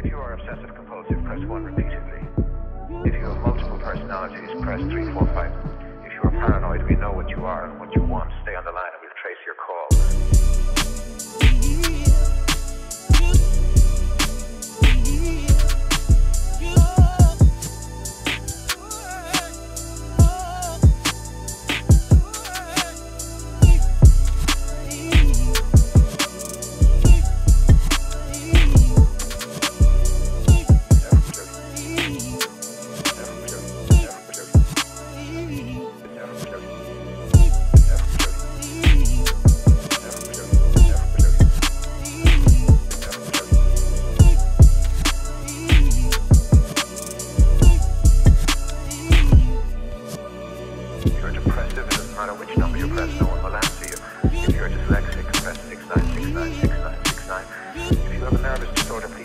you are obsessive compulsive, press 1 repeatedly. If you have multiple personalities, press 3, 4, 5. If you are paranoid, we know what you are and what you want. Stay on the line and we'll trace your call. If you're depressive, it doesn't matter which number you press, no one will answer you. If you're dyslexic, press 69696969. If you have a nervous disorder,